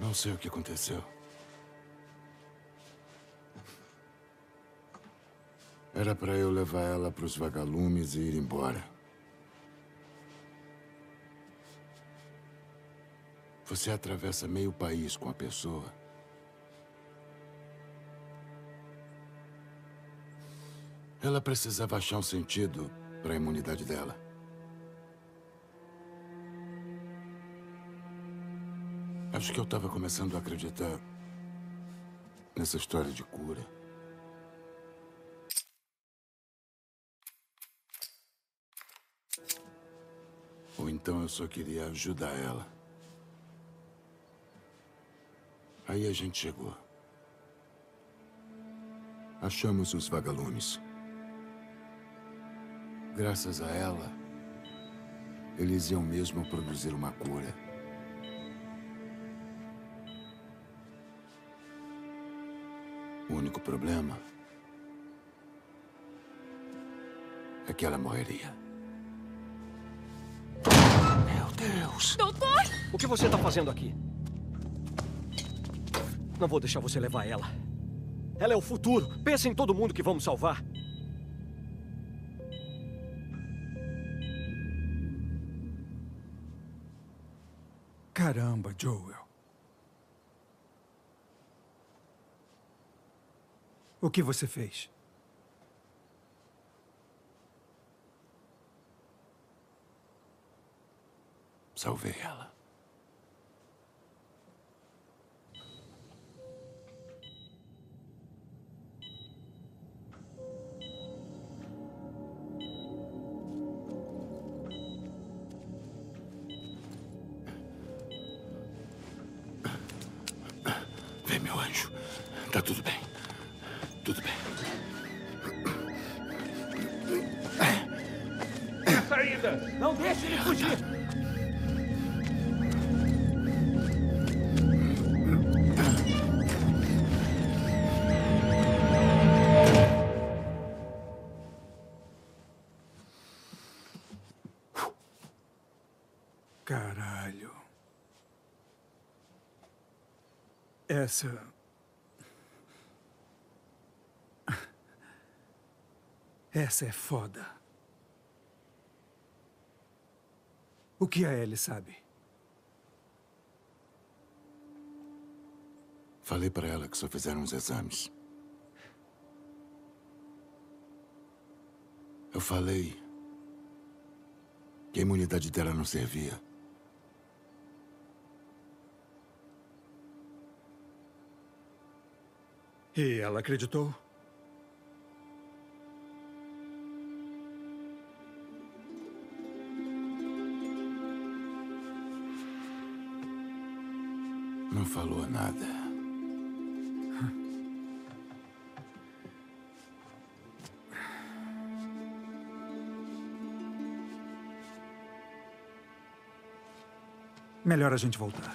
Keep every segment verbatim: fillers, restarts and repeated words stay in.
Não sei o que aconteceu. Era para eu levar ela para os vagalumes e ir embora. Você atravessa meio país com a pessoa. Ela precisava achar um sentido para a imunidade dela. Acho que eu estava começando a acreditar nessa história de cura. Ou então eu só queria ajudar ela. Aí a gente chegou. Achamos os vagalumes. Graças a ela, eles iam mesmo produzir uma cura. O único problema é que ela morreria. Meu Deus! Doutor! O que você está fazendo aqui? Não vou deixar você levar ela. Ela é o futuro. Pensa em todo mundo que vamos salvar. Caramba, Joel. O que você fez? Salvei ela. Vem, meu anjo. Tá tudo bem. Tudo bem. Saída! Não deixe ele fugir! Caralho. Essa... Essa é foda. O que a Ellie sabe? Falei pra ela que só fizeram os exames. Eu falei que a imunidade dela não servia. E ela acreditou? Não falou nada. Melhor a gente voltar.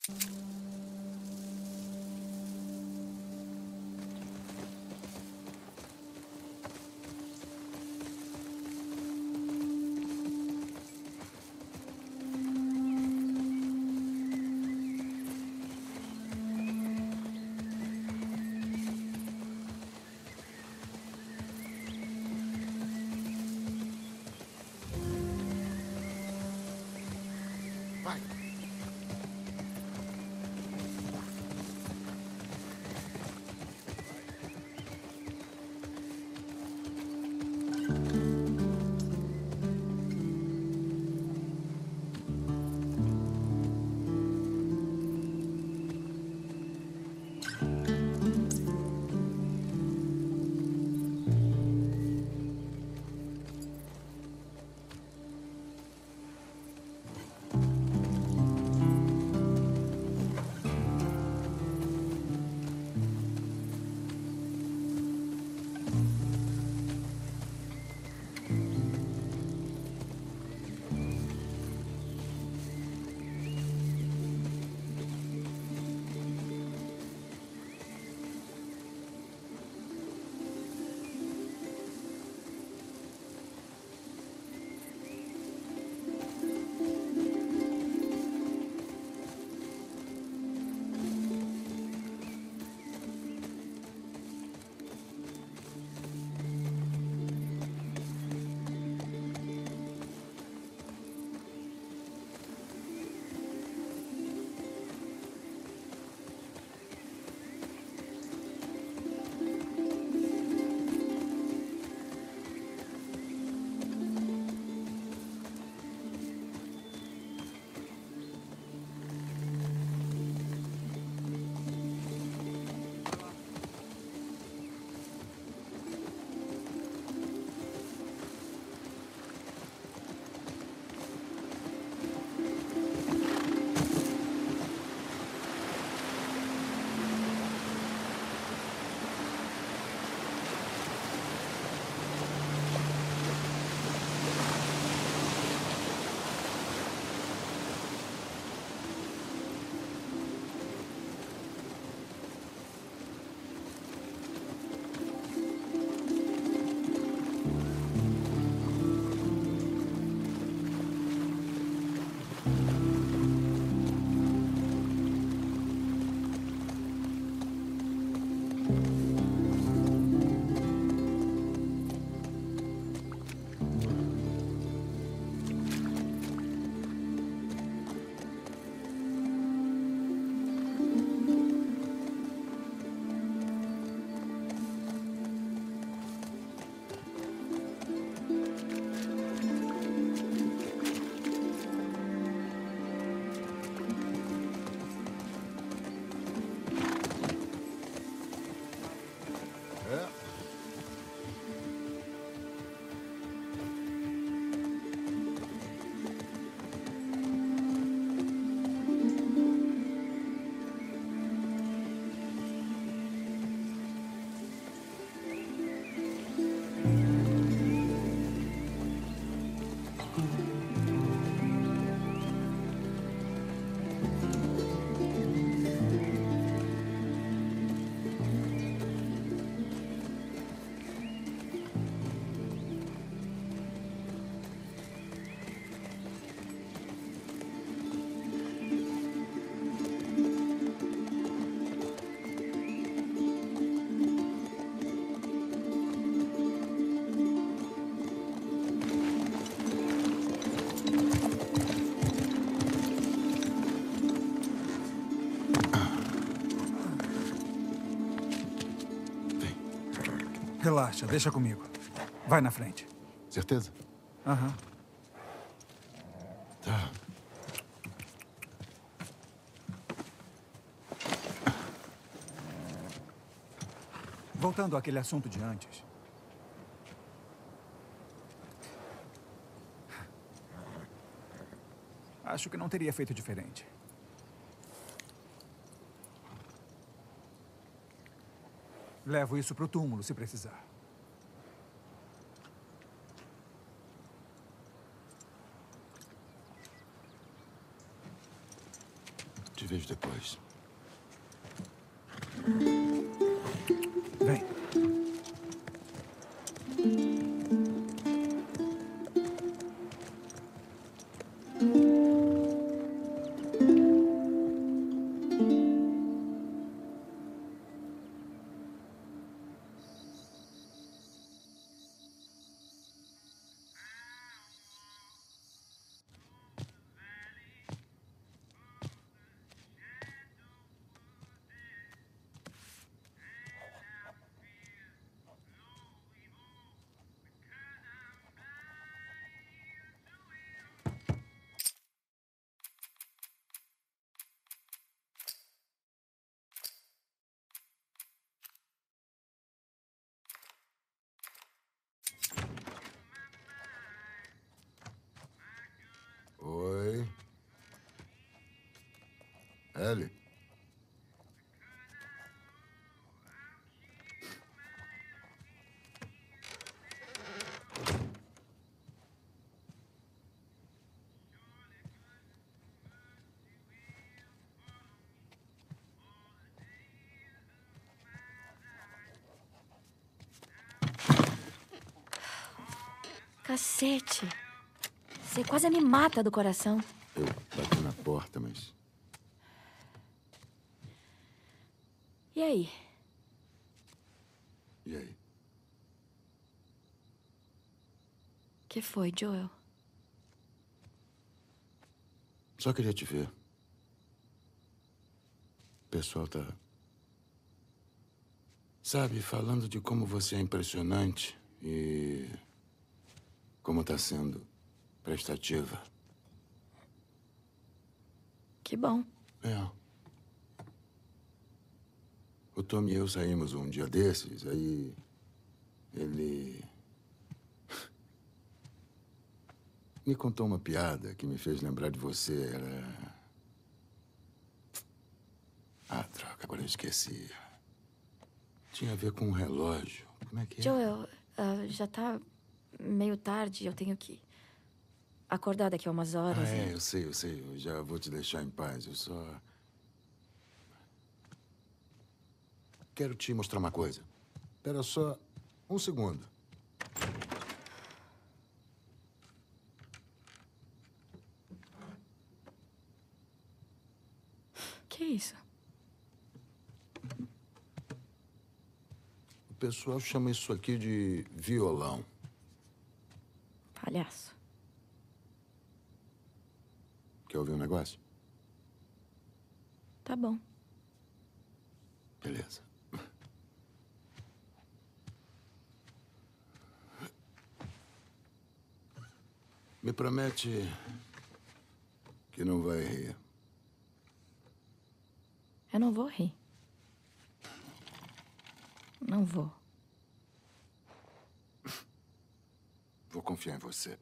Relaxa, deixa comigo. Vai na frente. Certeza? Aham. Tá. Voltando àquele assunto de antes. Acho que não teria feito diferente. Levo isso pro túmulo, se precisar. Te vejo depois. Vem. Oi. Ellie. Cacete. Você quase me mata do coração. Eu bati na porta, mas... E aí? E aí? Que foi, Joel? Só queria te ver. O pessoal tá... Sabe, falando de como você é impressionante e... como tá sendo prestativa. Que bom. É. O Tom e eu saímos um dia desses, aí... ele... me contou uma piada que me fez lembrar de você. Era... Ah, droga, agora eu esqueci. Tinha a ver com um relógio. Como é que é? Joel, uh, já tá meio tarde. Eu tenho que acordar daqui a umas horas. Ah, é, e... eu sei, eu sei. Eu já vou te deixar em paz. Eu só... quero te mostrar uma coisa. Espera só um segundo. Que isso? O pessoal chama isso aqui de violão. Palhaço. Quer ouvir um negócio? Tá bom. Beleza. Me promete que não vai rir. Eu não vou rir. Não vou. Vou confiar em você.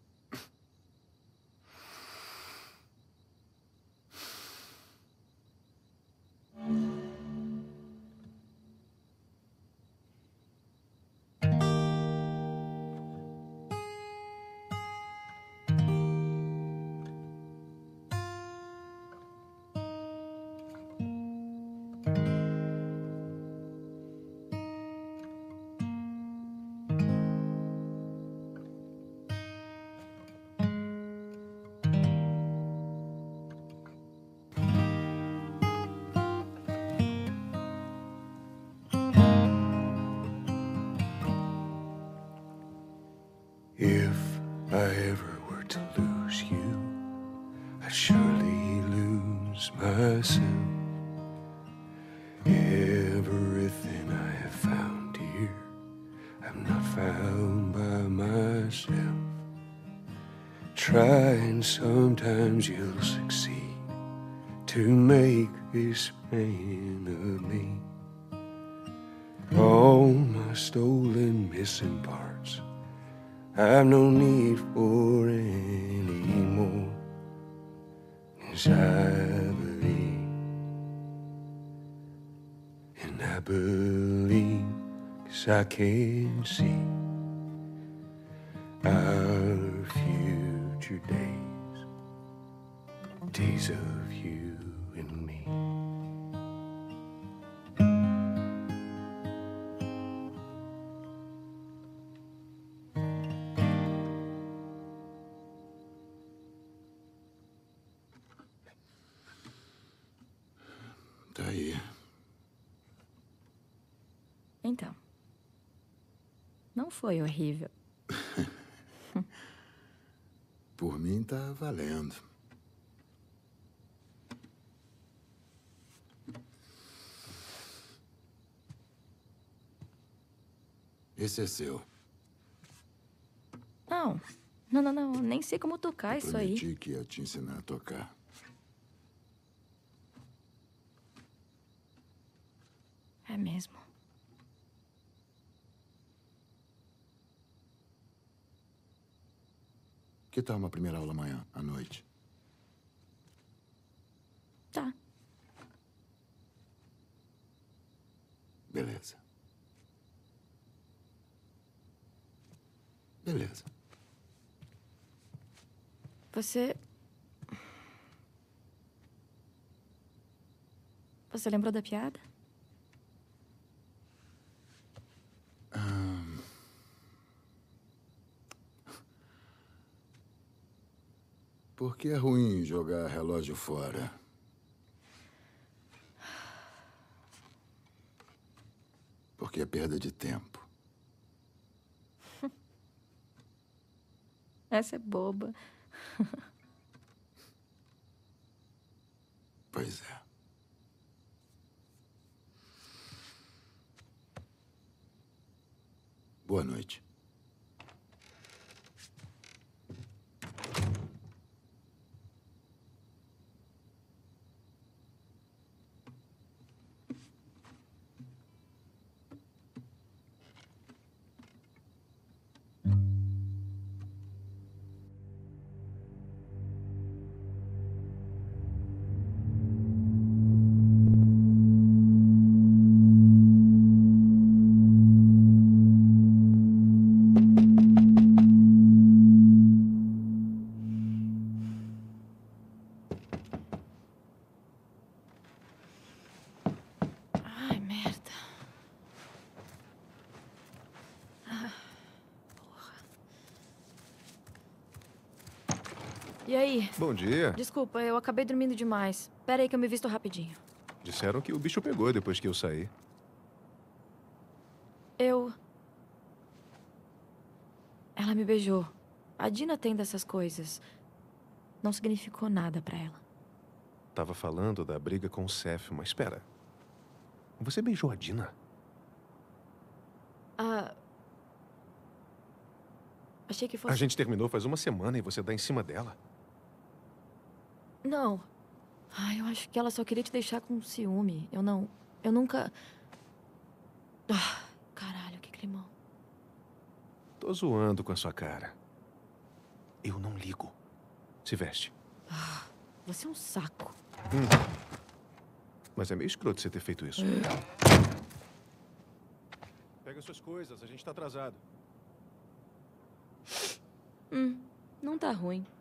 If I ever were to lose you, I'd surely lose myself. Everything I have found here, I'm not found by myself. Try and sometimes you'll succeed to make this man of me. All my stolen missing parts, I've no need for any more. 'Cause I believe, and I believe 'cause I can see our future days, days of you and me. Tá aí. Então. Não foi horrível. Por mim, tá valendo. Esse é seu. Não. Não, não, não. Nem sei como tocar isso aí. Prometi que ia te ensinar a tocar. É mesmo. Que tal uma primeira aula amanhã, à noite? Tá. Beleza. Beleza. Você... Você lembrou da piada? Ahn. Por que é ruim jogar relógio fora? Porque é perda de tempo. Essa é boba. Pois é. Boa noite. Ai, merda. Ah, porra. E aí? Bom dia. Desculpa, eu acabei dormindo demais. Pera aí que eu me visto rapidinho. Disseram que o bicho pegou depois que eu saí. Eu... Ela me beijou. A Dina tem dessas coisas. Não significou nada pra ela. Tava falando da briga com o Seth, mas espera. Você beijou a Dina? Ah... Achei que fosse... A gente terminou faz uma semana e você dá em cima dela? Não. Ai, eu acho que ela só queria te deixar com ciúme. Eu não... Eu nunca... Ah, caralho, que climão. Tô zoando com a sua cara. Eu não ligo. Se veste. Ah, você é um saco. Hum. Mas é meio escroto você ter feito isso. Pega suas coisas, a gente tá atrasado. Hum, não tá ruim.